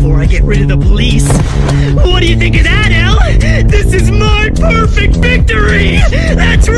before I get rid of the police. What do you think of that, Elle? This is my perfect victory! That's